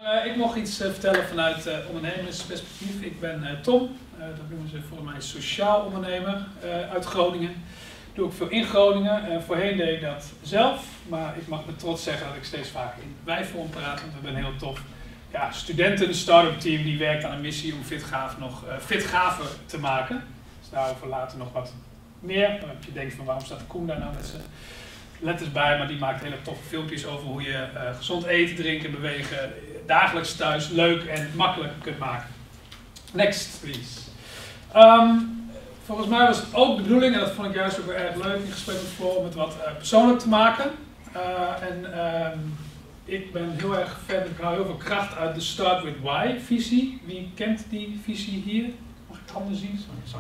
Ik mocht iets vertellen vanuit ondernemersperspectief. Ik ben Tom, dat noemen ze voor mij sociaal ondernemer uit Groningen. Doe ik veel in Groningen. Voorheen deed ik dat zelf, maar ik mag met trots zeggen dat ik steeds vaker in wijvorm praat, want we hebben een heel tof studenten start-up team die werkt aan een missie om Fitgave nog fitgaver te maken. Dus daarover later nog wat meer. Dan heb je denkt van waarom staat Koen daar nou met zijn letters bij, maar die maakt hele toffe filmpjes over hoe je gezond eten, drinken, bewegen dagelijks thuis leuk en makkelijk kunt maken. Next, please. Volgens mij was het ook de bedoeling, en dat vond ik juist ook wel erg leuk in gesprek met Floor, om het wat persoonlijk te maken. Ik ben heel erg fan, ik haal heel veel kracht uit de Start With Why visie. Wie kent die visie hier? Mag ik handen zien?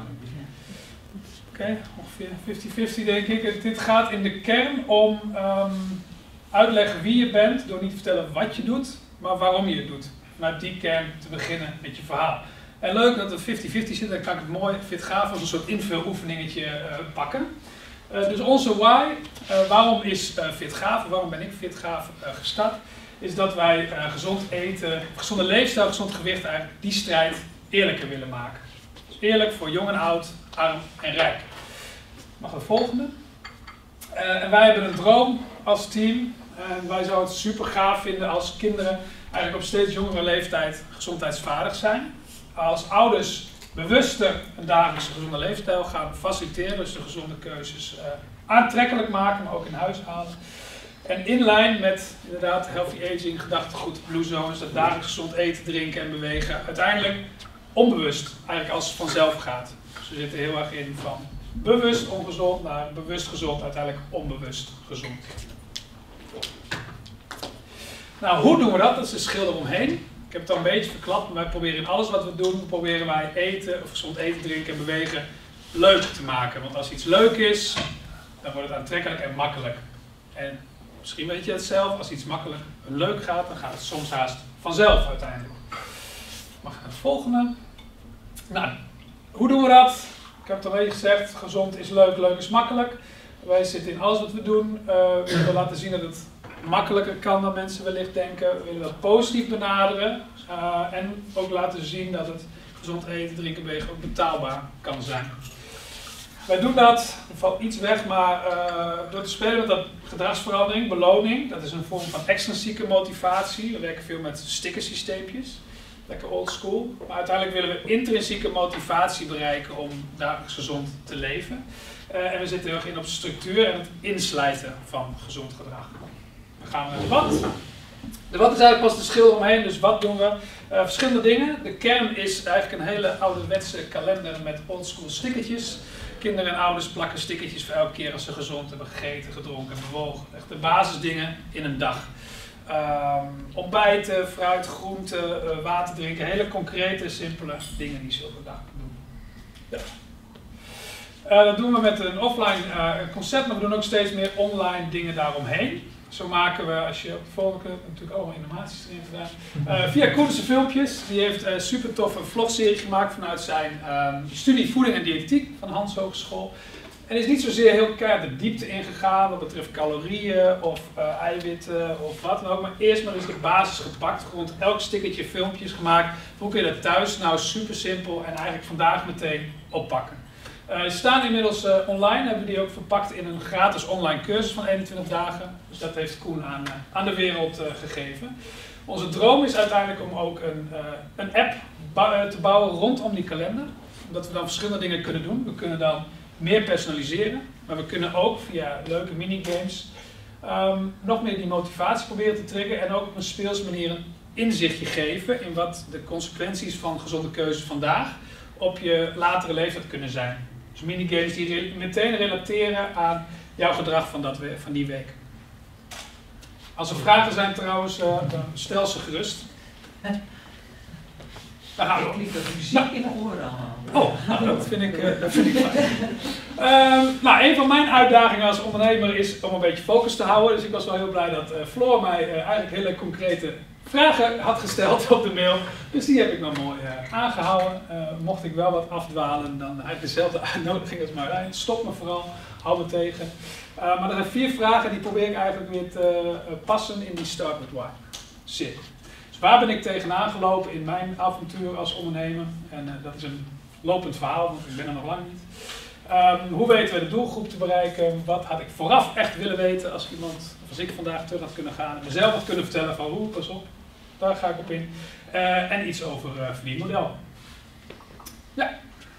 Oké, ongeveer 50-50 denk ik. Dit gaat in de kern om uitleggen wie je bent, door niet te vertellen wat je doet, maar waarom je het doet. Vanuit die kern te beginnen met je verhaal. En leuk dat het 50-50 zit, dan kan ik het mooi Fitgave als een soort invuloefeningetje pakken. Dus onze why, waarom is Fitgave, waarom ben ik Fitgave gestart, is dat wij gezond eten, gezonde leefstijl, gezond gewicht eigenlijk die strijd eerlijker willen maken. Dus eerlijk voor jong en oud, arm en rijk. Mag de volgende. En wij hebben een droom als team. En wij zouden het super gaaf vinden als kinderen eigenlijk op steeds jongere leeftijd gezondheidsvaardig zijn. Als ouders bewuster een dagelijkse gezonde leefstijl gaan faciliteren, dus de gezonde keuzes aantrekkelijk maken, maar ook in huis halen. En in lijn met inderdaad healthy aging, gedachtegoed, blue zones, dat dagelijks gezond eten, drinken en bewegen uiteindelijk onbewust eigenlijk als vanzelf gaat. Dus we zitten heel erg in van bewust ongezond naar bewust gezond, uiteindelijk onbewust gezond. Nou, hoe doen we dat? Dat is de schil eromheen. Ik heb het al een beetje verklapt, maar wij proberen in alles wat we doen, proberen wij eten, of gezond eten, drinken en bewegen leuk te maken. Want als iets leuk is, dan wordt het aantrekkelijk en makkelijk. En misschien weet je het zelf, als iets makkelijk en leuk gaat, dan gaat het soms haast vanzelf uiteindelijk. Mag ik naar het volgende? Nou, hoe doen we dat? Ik heb het al een beetje gezegd, gezond is leuk, leuk is makkelijk. Wij zitten in alles wat we doen. We willen laten zien dat het makkelijker kan dan mensen wellicht denken. We willen dat positief benaderen. En ook laten zien dat het gezond eten, drinken, bewegen ook betaalbaar kan zijn. Wij doen dat, er valt iets weg, maar door te spelen met dat gedragsverandering, beloning. Dat is een vorm van extrinsieke motivatie. We werken veel met stickersysteempjes. Lekker old school. Maar uiteindelijk willen we intrinsieke motivatie bereiken om dagelijks gezond te leven. En we zitten heel erg in op structuur en het inslijten van gezond gedrag. Dan gaan we naar de wat. De wat is eigenlijk pas de schil omheen, dus wat doen we? Verschillende dingen. De kern is eigenlijk een hele ouderwetse kalender met oldschool stickertjes. Kinderen en ouders plakken stickertjes voor elke keer als ze gezond hebben gegeten, gedronken en bewogen. Echt de basisdingen in een dag. Ontbijten, fruit, groenten, water drinken. Hele concrete, simpele dingen die ze op een dag doen. Ja. Dat doen we met een offline concept, maar we doen ook steeds meer online dingen daaromheen. Zo maken we, als je op de volgende kunt, natuurlijk allemaal animaties erin gedaan. Via Koen's filmpjes, die heeft een super toffe vlogserie gemaakt vanuit zijn studie voeding en diëtetiek van de Hans Hogeschool. En is niet zozeer heel keihard de diepte ingegaan wat betreft calorieën of eiwitten of wat dan ook. Maar eerst maar eens de basis gepakt, rond elk stickertje filmpjes gemaakt. Hoe kun je dat thuis nou super simpel en eigenlijk vandaag meteen oppakken. Ze staan inmiddels online, hebben we die ook verpakt in een gratis online cursus van 21 dagen. Dus dat heeft Koen aan de wereld gegeven. Onze droom is uiteindelijk om ook een app te bouwen rondom die kalender. Omdat we dan verschillende dingen kunnen doen. We kunnen dan meer personaliseren, maar we kunnen ook via leuke minigames nog meer die motivatie proberen te triggeren en ook op een speelse manier een inzichtje geven in wat de consequenties van gezonde keuzes vandaag op je latere leeftijd kunnen zijn. Dus minigames die meteen relateren aan jouw gedrag van die week. Als er vragen zijn trouwens, dan stel ze gerust. Dan gaan we op. Ik dat muziek in de oren al. Oh, nou, dat vind ik fijn. Nou, een van mijn uitdagingen als ondernemer is om een beetje focus te houden. Dus ik was wel heel blij dat Floor mij eigenlijk hele concrete vragen had gesteld op de mail. Dus die heb ik nog mooi aangehouden. Mocht ik wel wat afdwalen, dan eigenlijk dezelfde uitnodiging als Marijn. Stop me vooral, hou me tegen. Maar er zijn 4 vragen die probeer ik eigenlijk weer te passen in die Start With Why. Zit. Dus waar ben ik tegenaan gelopen in mijn avontuur als ondernemer? En dat is een lopend verhaal, want ik ben er nog lang niet. Hoe weten we de doelgroep te bereiken? Wat had ik vooraf echt willen weten als als ik vandaag terug had kunnen gaan en mezelf had kunnen vertellen van pas op, daar ga ik op in. En iets over verdienmodel. Ja.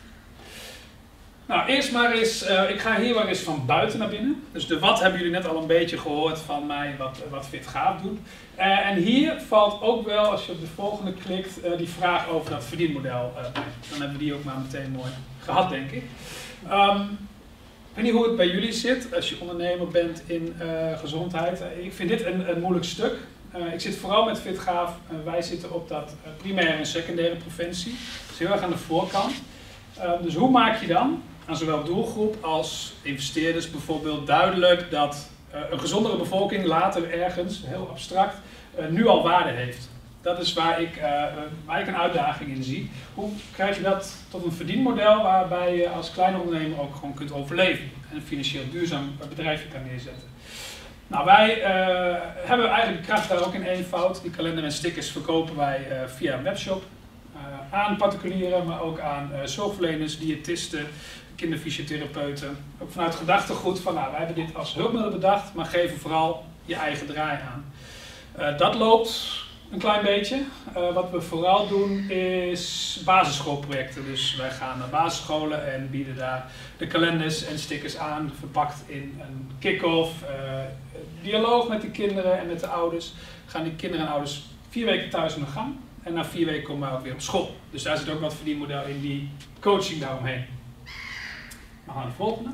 Nou, eerst maar eens, ik ga hier maar eens van buiten naar binnen. Dus de wat hebben jullie net al een beetje gehoord van mij, wat Fitgaaf doet. En hier valt ook wel, als je op de volgende klikt, die vraag over dat verdienmodel bij. Dan hebben we die ook maar meteen mooi gehad, denk ik. Ik weet niet hoe het bij jullie zit, als je ondernemer bent in gezondheid. Ik vind dit een moeilijk stuk. Ik zit vooral met Fitgaaf. Wij zitten op dat primaire en secundaire preventie. Dat is heel erg aan de voorkant. Dus hoe maak je dan aan zowel doelgroep als investeerders bijvoorbeeld duidelijk dat een gezondere bevolking later ergens, heel abstract, nu al waarde heeft? Dat is waar ik een uitdaging in zie. Hoe krijg je dat tot een verdienmodel waarbij je als kleine ondernemer ook gewoon kunt overleven en een financieel duurzaam bedrijfje kan neerzetten? Nou, wij hebben eigenlijk de kracht daar ook in eenvoud. Die kalender en stickers verkopen wij via een webshop. Aan particulieren, maar ook aan zorgverleners, diëtisten, kinderfysiotherapeuten. Ook vanuit gedachtegoed van, nou, wij hebben dit als hulpmiddel bedacht, maar geven vooral je eigen draai aan. Dat loopt een klein beetje. Wat we vooral doen is basisschoolprojecten. Dus wij gaan naar basisscholen en bieden daar de kalenders en stickers aan, verpakt in een kick-off, dialoog met de kinderen en met de ouders. Gaan die kinderen en ouders 4 weken thuis aan de gang. En na 4 weken komen wij ook weer op school. Dus daar zit ook wat verdienmodel in die coaching daaromheen. We gaan naar de volgende.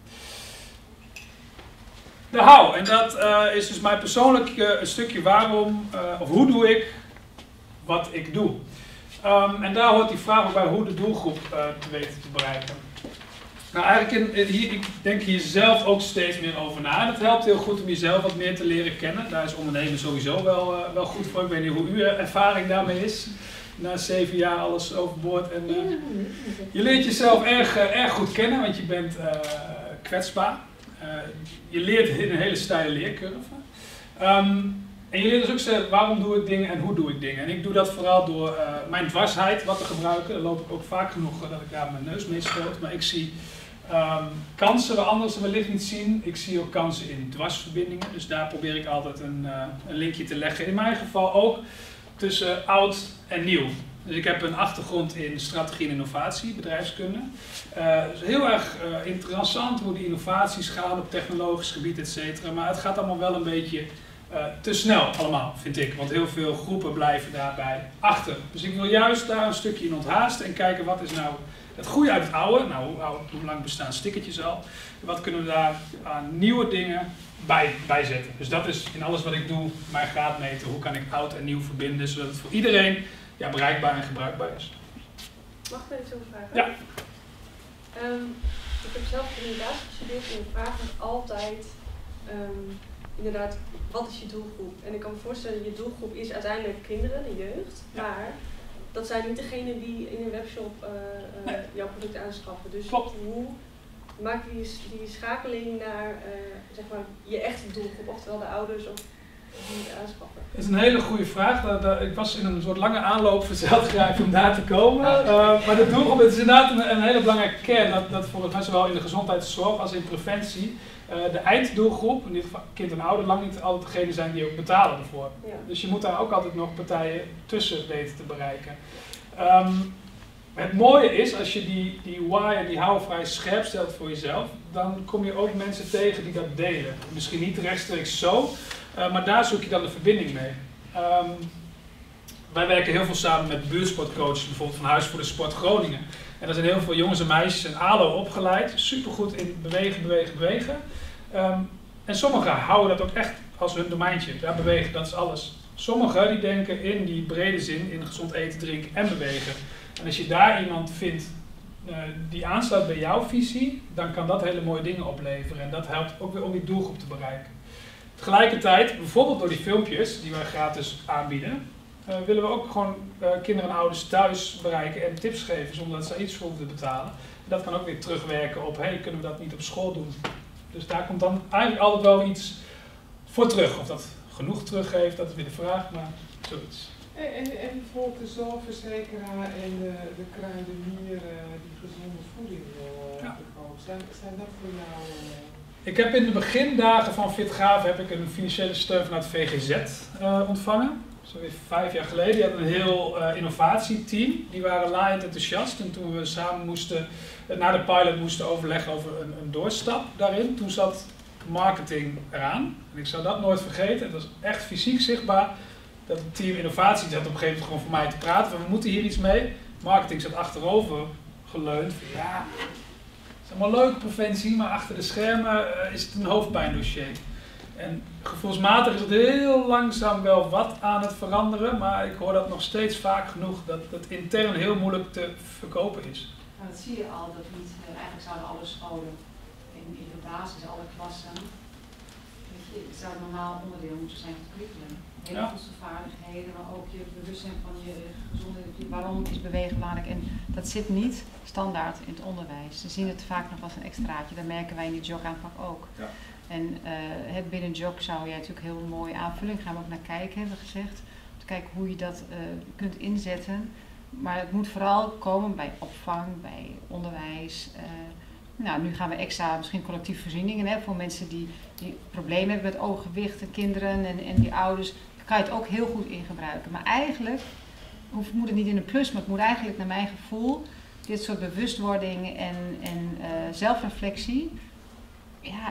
De how. En dat is dus mijn persoonlijk een stukje waarom, of hoe doe ik wat ik doe. En daar hoort die vraag ook bij hoe de doelgroep te weten te bereiken. Nou, eigenlijk ik denk hier zelf ook steeds meer over na. En het helpt heel goed om jezelf wat meer te leren kennen. Daar is ondernemen sowieso wel goed voor. Ik weet niet hoe uw ervaring daarmee is. Na 7 jaar alles overboord. En je leert jezelf erg goed kennen, want je bent kwetsbaar. Je leert in een hele steile leercurve. En je leert dus ook zeggen, waarom doe ik dingen en hoe doe ik dingen. En ik doe dat vooral door mijn dwarsheid wat te gebruiken. Daar loop ik ook vaak genoeg dat ik daar mijn neus mee stoot. Maar ik zie kansen waar anderen wellicht niet zien. Ik zie ook kansen in dwarsverbindingen. Dus daar probeer ik altijd een linkje te leggen. In mijn geval ook tussen oud en nieuw. Dus ik heb een achtergrond in strategie en innovatie, bedrijfskunde. Dus heel erg interessant hoe die innovaties gaan op technologisch gebied, et cetera. Maar het gaat allemaal wel een beetje te snel allemaal, vind ik. Want heel veel groepen blijven daarbij achter. Dus ik wil juist daar een stukje in onthaasten en kijken wat is nou het goede uit het oude. Nou, hoe lang bestaan stickertjes al? Wat kunnen we daar aan nieuwe dingen bij zetten? Dus dat is in alles wat ik doe mijn graadmeter. Hoe kan ik oud en nieuw verbinden, zodat het voor iedereen bereikbaar en gebruikbaar is. Mag ik even zo'n vraag? Ja. Ik heb zelf inderdaad gestudeerd en ik vraag me altijd inderdaad, wat is je doelgroep? En ik kan me voorstellen, je doelgroep is uiteindelijk kinderen, de jeugd, maar dat zijn niet degenen die in een webshop jouw product aanschaffen. Dus klopt. Hoe maak je die schakeling naar zeg maar, je echte doelgroep, oftewel de ouders of die aanschaffen? Dat is een hele goede vraag. Ik was in een soort lange aanloop verzeld geraakt om daar te komen. Maar de doelgroep is inderdaad een hele belangrijke kern. Dat volgens mij zowel in de gezondheidszorg als in preventie de einddoelgroep, in dit geval kind en ouder, lang niet altijd degene zijn die ook betalen ervoor. Ja. Dus je moet daar ook altijd nog partijen tussen weten te bereiken. Het mooie is, als je die why en die how vrij scherp stelt voor jezelf, dan kom je ook mensen tegen die dat delen. Misschien niet rechtstreeks zo, maar daar zoek je dan de verbinding mee. Wij werken heel veel samen met buurtsportcoaches, bijvoorbeeld van Huis voor de Sport Groningen. En er zijn heel veel jongens en meisjes in ALO opgeleid, supergoed in bewegen. En sommigen houden dat ook echt als hun domeintje. Ja, bewegen, dat is alles. Sommigen die denken in die brede zin in gezond eten, drinken en bewegen. En als je daar iemand vindt die aansluit bij jouw visie, dan kan dat hele mooie dingen opleveren. En dat helpt ook weer om die doelgroep te bereiken. Tegelijkertijd, bijvoorbeeld door die filmpjes die wij gratis aanbieden, willen we ook gewoon kinderen en ouders thuis bereiken en tips geven zonder dat ze iets voor hoeven te betalen. En dat kan ook weer terugwerken op, hey, kunnen we dat niet op school doen? Dus daar komt dan eigenlijk altijd wel iets voor terug. Of dat genoeg teruggeeft, dat is weer de vraag, maar zoiets. En bijvoorbeeld de zorgverzekeraar en de kruidenier die gezonde voeding verkoopt. Zijn dat voor jou... Ik heb in de begindagen van Fitgave heb ik een financiële steun vanuit VGZ ontvangen. Zo weer 5 jaar geleden. Die hadden een heel innovatieteam. Die waren laaiend enthousiast. En toen we samen na de pilot moesten overleggen over een doorstap daarin. Toen zat marketing eraan. En ik zou dat nooit vergeten. Het was echt fysiek zichtbaar. Dat het team innovatie zat op een gegeven moment gewoon voor mij te praten. Van, we moeten hier iets mee. Marketing zat achterover geleund. Van, ja, het is allemaal leuk preventie, maar achter de schermen is het een hoofdpijndossier. En gevoelsmatig is het heel langzaam wel wat aan het veranderen, maar ik hoor dat nog steeds vaak genoeg dat het intern heel moeilijk te verkopen is. Nou, dat zie je al, dat niet, eigenlijk zouden alle scholen in de basis, alle klassen, het zou normaal onderdeel moeten zijn van het curriculum. Hele voedselvaardigheden, maar ook je bewustzijn van je gezondheid, waarom is bewegen belangrijk. En dat zit niet standaard in het onderwijs. Ze zien het vaak nog als een extraatje, dat merken wij in die jogaanpak ook. Ja. En het binnen jog zou jij natuurlijk heel mooie aanvulling, gaan we ook naar kijken, hebben we gezegd. Om te kijken hoe je dat kunt inzetten. Maar het moet vooral komen bij opvang, bij onderwijs. Nou, nu gaan we extra misschien collectieve voorzieningen voor mensen die problemen hebben met overgewicht en kinderen en die ouders. Daar kan je het ook heel goed in gebruiken. Maar eigenlijk moet het niet in een plus, maar het moet eigenlijk naar mijn gevoel dit soort bewustwording en zelfreflectie, ja,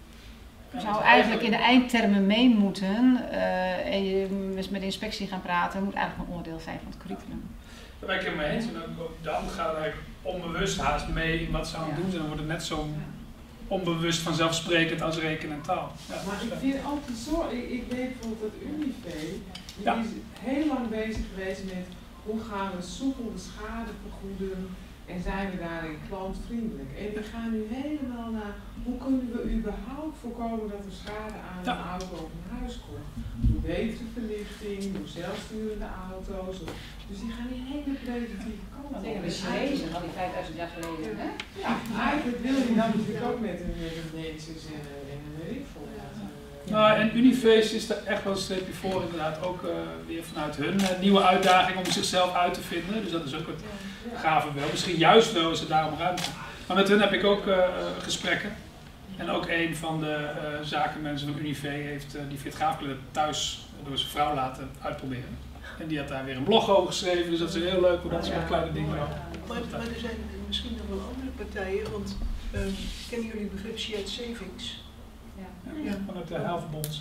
zou eigenlijk in de eindtermen mee moeten en je met de inspectie gaan praten, moet eigenlijk een onderdeel zijn van het curriculum. Daar ben ik het mee eens. En dan gaat het eigenlijk onbewust haast mee in wat ze aan het doen zijn. Dan wordt het net zo onbewust vanzelfsprekend als rekenen en taal. Ja, maar ik vind altijd zo, ik weet bijvoorbeeld dat Unive, die is heel lang bezig geweest met hoe gaan we soepel de schade vergoeden en zijn we daarin klantvriendelijk. En we gaan nu helemaal naar hoe kunnen we überhaupt voorkomen dat er schade aan een auto of een huis komt. Door betere verlichting, door zelfsturende auto's. Dus die gaan die hele preventieve kant op. Dat dingen we Chinezen, al die 5000 jaar geleden. Hè? Ja, eigenlijk wil je dan natuurlijk ook met een Nederlands en een riffel. Nou, en Uniface is er echt wel een streepje voor, inderdaad, ook weer vanuit hun nieuwe uitdaging om zichzelf uit te vinden. Dus dat is ook het gave wel. Misschien juist wel is er daarom ruimte. Maar met hun heb ik ook gesprekken. En ook een van de zakenmensen van Unive heeft die Fitgave thuis door zijn vrouw laten uitproberen. En die had daar weer een blog over geschreven, dus dat is heel leuk hoe dat soort kleine dingen lopen. Maar er zijn misschien nog wel andere partijen, want kennen jullie het begrip shared savings? Ja, vanuit de Helverbonds.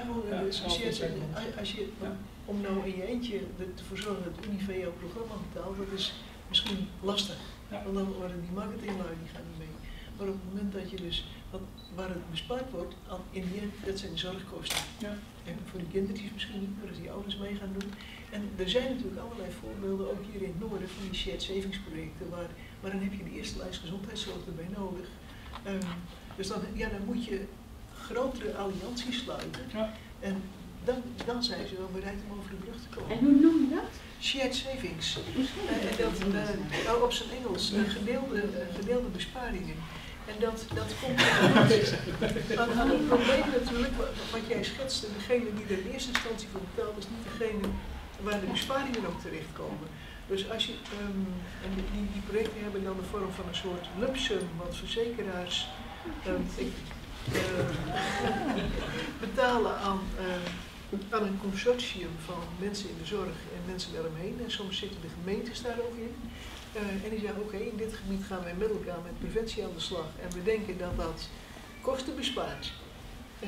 Om nou in je eentje ervoor zorgen dat Unive jouw programma betaalt, dat is misschien lastig. Ja. Want dan worden die marketinglui die gaan niet mee. Maar op het moment dat je dus, waar het bespaard wordt, in die end, dat zijn de zorgkosten. Ja. En voor die kindertjes misschien niet, maar als die ouders mee gaan doen. En er zijn natuurlijk allerlei voorbeelden, ook hier in het noorden, van die shared savings projecten, maar dan heb je de eerste lijst gezondheidszorg erbij nodig. Dus dan moet je grotere allianties sluiten. Ja. En dan zijn ze wel bereid om over de brug te komen. En hoe noem je dat? Shared savings. Op zijn Engels, gedeelde besparingen. En dat komt aan het probleem natuurlijk, wat jij schetste, degene die er in eerste instantie voor betaalt, is niet degene waar de besparingen ook terechtkomen. Dus als je, die projecten hebben dan de vorm van een soort lump sum, wat verzekeraars betalen aan een consortium van mensen in de zorg en mensen daaromheen. En soms zitten de gemeentes daar ook in. En die zeggen, oké, in dit gebied gaan wij met elkaar met preventie aan de slag. En we denken dat dat kosten bespaart. En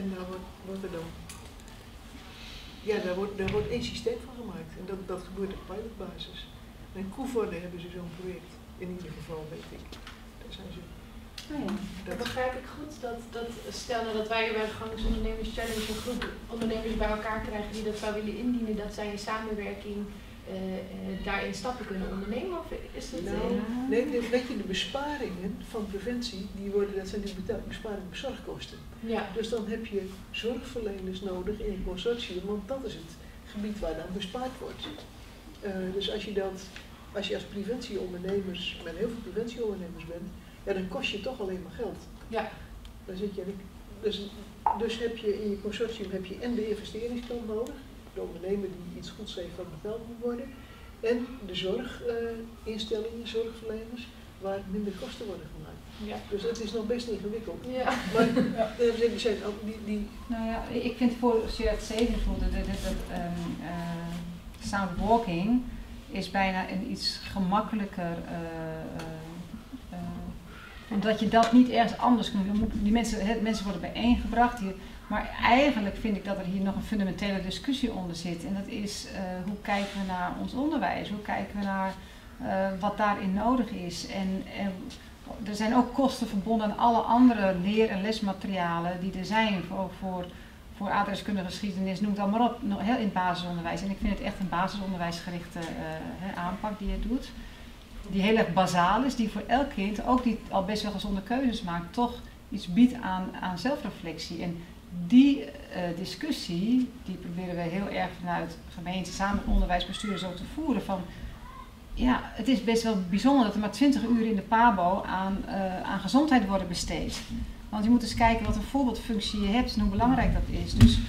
daar wordt één systeem van gemaakt. En dat gebeurt op pilotbasis. En in Koevoorde hebben ze zo'n project, in ieder geval, weet ik. Daar zijn ze. Dat begrijp ik goed, dat stel nou dat wij bij de Gangersondernemers Challenge een groep ondernemers bij elkaar krijgen die dat zou willen indienen, dat zij in samenwerking daarin stappen kunnen ondernemen? Of is het nee, weet je, de besparingen van preventie, dat zijn die besparingen op zorgkosten. Ja. Dus dan heb je zorgverleners nodig in een consortium, want dat is het gebied waar dan bespaard wordt. Dus als je als preventieondernemers, met heel veel preventieondernemers bent, ja, dan kost je toch alleen maar geld. Ja. Dan zit je, dus heb je in je consortium en de investeringskant nodig, de ondernemer die iets goeds heeft wat betaald moet worden. En de zorginstellingen, zorgverleners, waar minder kosten worden gemaakt. Ja. Dus het is nog best ingewikkeld. Ja. Maar er zijn ook die... Nou ja, ik vind voor shared savings sound walking is bijna een iets gemakkelijker, omdat je dat niet ergens anders kunt doen. Die mensen worden bijeengebracht hier, maar eigenlijk vind ik dat er hier nog een fundamentele discussie onder zit. En dat is hoe kijken we naar ons onderwijs, hoe kijken we naar wat daarin nodig is. En er zijn ook kosten verbonden aan alle andere leer- en lesmaterialen die er zijn voor aardrijkskundige geschiedenis, noem het allemaal op, heel in het basisonderwijs. En ik vind het echt een basisonderwijsgerichte aanpak die je doet. Die heel erg basaal is, die voor elk kind, ook die al best wel gezonde keuzes maakt, toch iets biedt aan zelfreflectie. En die discussie, die proberen we heel erg vanuit gemeente samen met onderwijsbestuurders ook te voeren. Van, ja, het is best wel bijzonder dat er maar 20 uur in de PABO aan gezondheid worden besteed. Want je moet eens kijken wat een voorbeeldfunctie je hebt en hoe belangrijk dat is. Dus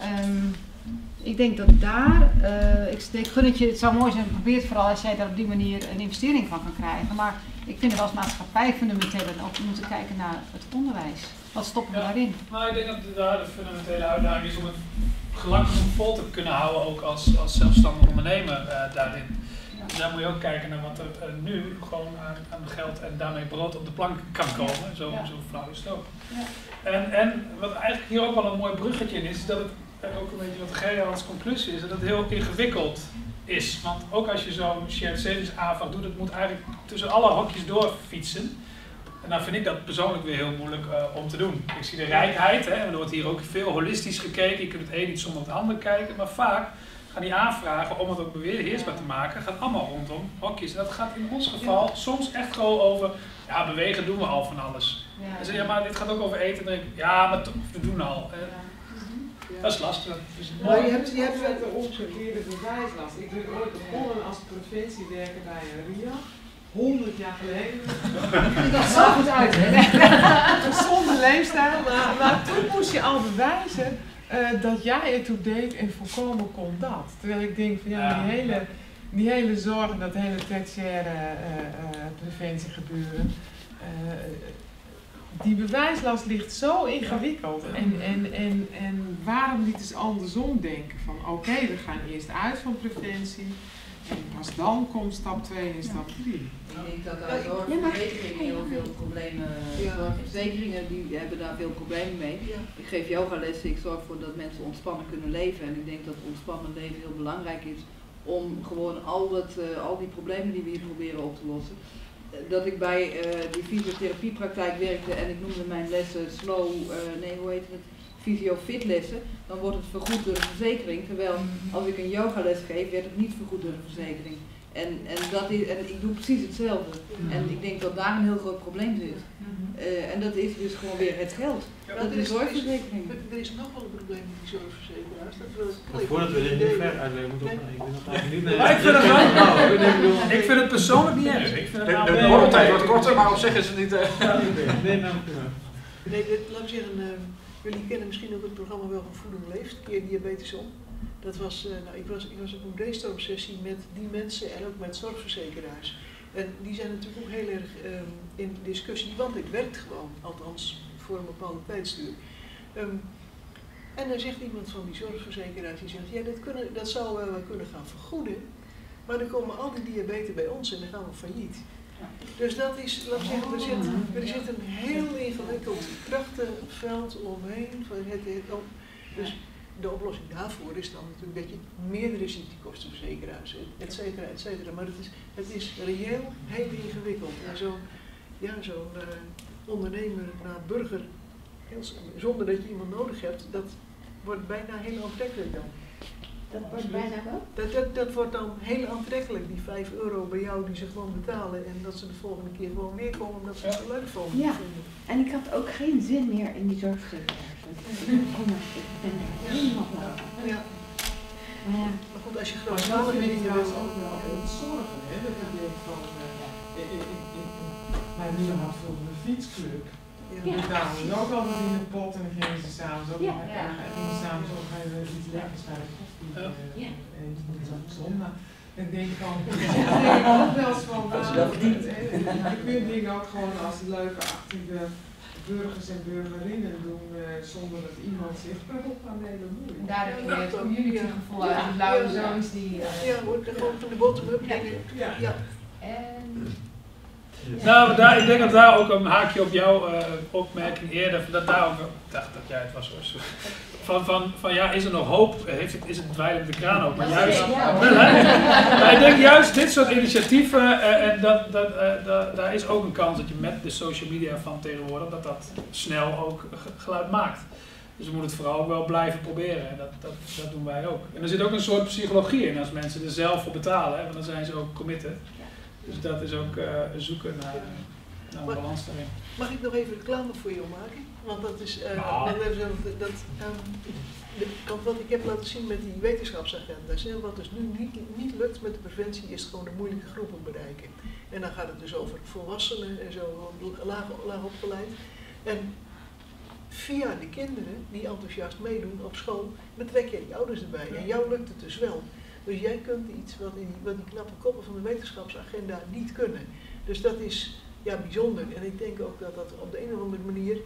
ik denk dat daar, ik gun het je, het zou mooi zijn, probeer het vooral als jij daar op die manier een investering van kan krijgen. Maar ik vind dat we als maatschappij fundamenteel ook moeten kijken naar het onderwijs. Wat stoppen we daarin? Maar ik denk dat daar de fundamentele uitdaging is om het lang genoeg vol te kunnen houden, ook als zelfstandig ondernemer daarin. Dus daar moet je ook kijken naar wat er nu gewoon aan geld en daarmee brood op de plank kan komen. Zo flauw is het ook. Ja. En wat eigenlijk hier ook wel een mooi bruggetje in is dat het ook een beetje wat Gerard als conclusie is, dat het heel ingewikkeld is. Want ook als je zo'n shared savings aanvang doet, het moet eigenlijk tussen alle hokjes doorfietsen. En dan vind ik dat persoonlijk weer heel moeilijk om te doen. Ik zie de rijkheid, hè, en er wordt hier ook veel holistisch gekeken. Je kunt het een niet zonder het ander kijken, maar vaak gaan die aanvragen om het ook beheersbaar te maken, gaat allemaal rondom hokjes. En dat gaat in ons geval soms echt gewoon over, ja, bewegen doen we al van alles. En zeg, ja, maar dit gaat ook over eten en drinken. Ja, maar we doen al. Dat is lastig. Maar je hebt met de omgekeerde bewijslast. Ik ben ooit begonnen als preventiewerker bij RIA. 100 jaar geleden. Dat zag goed uit, hè? Zonder leefstijl. Maar toen moest je al bewijzen dat jij ertoe deed en voorkomen kon dat. Terwijl ik denk van ja, die hele zorg en dat hele tertiaire preventiegebeuren. Die bewijslast ligt zo ingewikkeld. En waarom niet eens andersom denken van oké, we gaan eerst uit van preventie. En pas dan komt stap 2 en stap 3. Ik denk dat daar zorgverzekeringen heel veel problemen, zorgverzekeringen die hebben daar veel problemen mee. Ik geef yogalessen, ik zorg ervoor dat mensen ontspannen kunnen leven en ik denk dat ontspannen leven heel belangrijk is om gewoon al die problemen die we hier proberen op te lossen. Dat ik bij die fysiotherapiepraktijk werkte en ik noemde mijn lessen fysiofitlessen, dan wordt het vergoed door de verzekering, terwijl als ik een yogales geef, werd het niet vergoed door de verzekering. En ik doe precies hetzelfde. En ik denk dat daar een heel groot probleem zit. En dat is dus gewoon weer het geld. Dat is de zorgverzekering. Er is nog wel een probleem met die zorgverzekeraars. Voordat we dit nu ver uitleggen, moet ik niet ik vind het persoonlijk niet erg. De borreltijd wordt korter, maar op zich is het niet... Nee, laat me zeggen, jullie kennen misschien ook het programma wel van Voeding Leeft, Keer Diabetes Om. Dat was, ik was op een brainstorm sessie met die mensen en ook met zorgverzekeraars. En die zijn natuurlijk ook heel erg in discussie, want het werkt gewoon, althans voor een bepaalde tijdsduur. En dan zegt iemand van die zorgverzekeraars, die zegt, ja, dat zouden we kunnen gaan vergoeden, maar dan komen al die diabetes bij ons en dan gaan we failliet. Dus dat is, laat ik zeggen, er zit een heel ingewikkeld krachtenveld omheen. Dus de oplossing daarvoor is dan natuurlijk dat je meerdere ziektekostenverzekeraars, et cetera. Maar het is reëel heel ingewikkeld. En zo'n ondernemer naar burger, zonder dat je iemand nodig hebt, dat wordt bijna heel aantrekkelijk dan. Dat wordt bijna wat? Dat wordt dan heel aantrekkelijk, die €5 bij jou die ze gewoon betalen en dat ze de volgende keer gewoon weer komen omdat ze het zo leuk vonden. Ja, en ik had ook geen zin meer in die zorgverzekeraars. Ik ben er helemaal blij van. Ja. Maar goed, als je Maar dat vind ik trouwens ook wel het zorgen, hè? Dat ik denk van, mijn moeder had vroeger een fietsclub. Dus daar was ook altijd in de pot en dan gingen ze s'avonds ook nog even iets lekkers bij de koffie. En op zondag. Ik denk van, ook wel eens van, je kunt dingen ook gewoon als leuke actieve burgers en burgerinnen doen zonder dat iemand zich erop aan mee bemoeit. Daar heb je het communitygevoel uit, de blauwe zoons die... Ja, wordt gewoon van de bottom-up. Ja. Nou, ik denk dat daar ook een haakje op jouw opmerking eerder, dat daar ook, ik dacht dat jij het was hoor, van ja, is er nog hoop, is het dweilen met de kraan ook, maar juist, maar ik denk juist dit soort initiatieven, en daar is ook een kans dat je met de social media van tegenwoordig, dat snel ook geluid maakt. Dus we moeten het vooral wel blijven proberen en dat doen wij ook. En er zit ook een soort psychologie in als mensen er zelf voor betalen, hè, want dan zijn ze ook committed. Dus dat is ook zoeken naar een balans daarin. Mag ik nog even reclame voor jou maken? Want dat is wat ik heb laten zien met die wetenschapsagenda's. En wat dus nu niet lukt met de preventie, is gewoon de moeilijke groepen bereiken. En dan gaat het dus over volwassenen en zo laag opgeleid. En via de kinderen die enthousiast meedoen op school, betrek je die ouders erbij. En jou lukt het dus wel. Dus jij kunt iets wat die knappe koppen van de wetenschapsagenda niet kunnen. Dus dat is bijzonder. En ik denk ook dat op de een of andere manier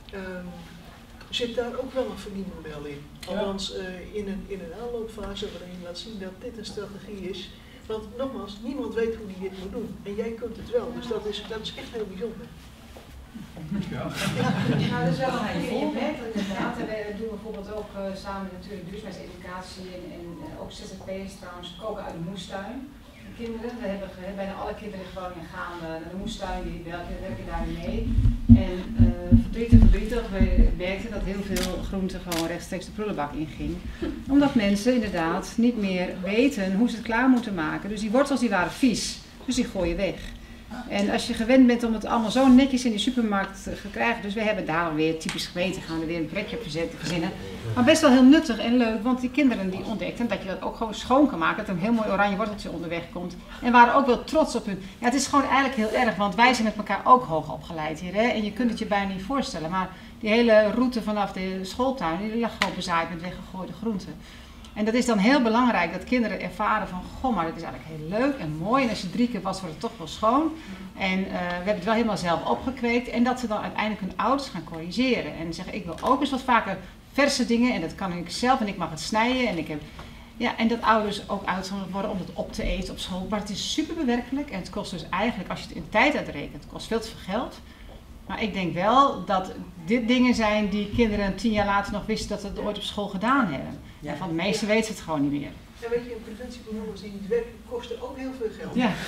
zit daar ook wel een verdienmodel in. Althans in een aanloopfase waarin je laat zien dat dit een strategie is. Want nogmaals, niemand weet hoe die dit moet doen. En jij kunt het wel. Dus dat is echt heel bijzonder. Ja, dat is wel een goede impact inderdaad. We doen bijvoorbeeld ook samen natuurlijk duurzaamheidseducatie en ook ZZP'ers trouwens koken uit de moestuin. De kinderen, we hebben bijna alle kinderen in Groningen gaan naar de moestuin, die werken daarin mee. En verdrietig, we merkten dat heel veel groente gewoon rechtstreeks de prullenbak inging. Omdat mensen inderdaad niet meer weten hoe ze het klaar moeten maken. Dus die wortels die waren vies, dus die gooi je weg. En als je gewend bent om het allemaal zo netjes in de supermarkt te krijgen, dus we hebben daar weer typisch geweten, gaan we er weer een plekje op verzinnen. Maar best wel heel nuttig en leuk, want die kinderen die ontdekten dat je dat ook gewoon schoon kan maken, dat er een heel mooi oranje worteltje onderweg komt. En waren ook wel trots op hun. Ja, het is gewoon eigenlijk heel erg, want wij zijn met elkaar ook hoog opgeleid hier, hè? En je kunt het je bijna niet voorstellen. Maar die hele route vanaf de schooltuin, die lag gewoon bezaaid met weggegooide groenten. En dat is dan heel belangrijk dat kinderen ervaren van, goh, maar het is eigenlijk heel leuk en mooi. En als je 3 keer was, wordt het toch wel schoon. En we hebben het wel helemaal zelf opgekweekt. En dat ze dan uiteindelijk hun ouders gaan corrigeren. En zeggen, ik wil ook eens wat vaker verse dingen. En dat kan ik zelf en ik mag het snijden. En, en dat ouders ook uitgenodigd worden om het op te eten op school. Maar het is super bewerkelijk. En het kost dus eigenlijk, als je het in tijd uitrekent, het kost veel te veel geld. Maar ik denk wel dat dit dingen zijn die kinderen 10 jaar later nog wisten dat ze het ooit op school gedaan hebben. Ja. En van de meesten weten het gewoon niet meer. En weet je, preventieprogramma's die niet werken, kosten ook heel veel geld. Ja.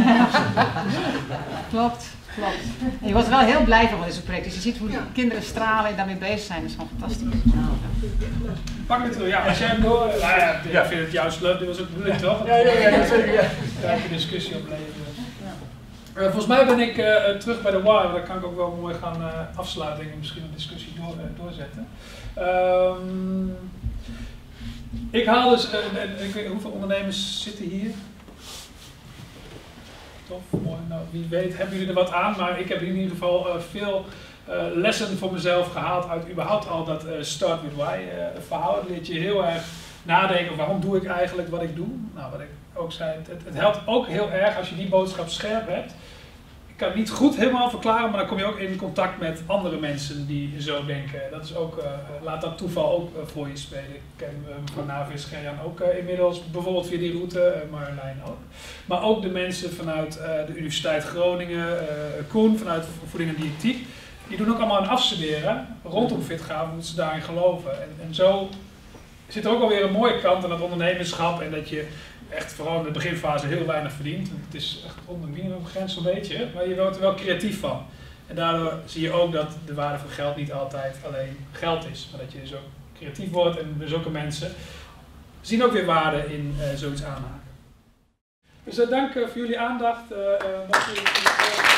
Klopt. En je wordt er wel heel blij van deze project. Dus je ziet hoe die kinderen stralen en daarmee bezig zijn. Dat is gewoon fantastisch. Pak het wel, als jij hem door... ik vind het juist leuk, dit was ook moeilijk toch? Ja, zeker. Daar heb je discussie op leveren. Volgens mij ben ik terug bij de WAR, daar kan ik ook wel mooi gaan afsluiten en misschien een discussie doorzetten. Ik haal dus, ik weet hoeveel ondernemers zitten hier? Tof, mooi. Nou, wie weet hebben jullie er wat aan, maar ik heb in ieder geval veel lessen voor mezelf gehaald uit überhaupt al dat Start with Why verhaal. Het leert je heel erg nadenken, waarom doe ik eigenlijk wat ik doe? Nou, wat ik ook zei, het helpt ook heel erg als je die boodschap scherp hebt. Ik kan het niet goed helemaal verklaren, maar dan kom je ook in contact met andere mensen die zo denken. Dat is ook, laat dat toeval ook voor je spelen. Ik ken van Navis Gerjan ook inmiddels, bijvoorbeeld via die route, Marjolein ook. Maar ook de mensen vanuit de Universiteit Groningen, Koen vanuit Voeding en Diëtiek. Die doen ook allemaal een afstuderen rondom Fitgaven, omdat ze daarin geloven. En zo zit er ook alweer een mooie kant aan het ondernemerschap en dat je echt vooral in de beginfase heel weinig verdient. Het is echt onder de minimumgrens zo'n beetje, maar je wordt er wel creatief van. En daardoor zie je ook dat de waarde van geld niet altijd alleen geld is, maar dat je dus ook creatief wordt en zulke mensen zien ook weer waarde in zoiets aanhaken. Dus dank voor jullie aandacht.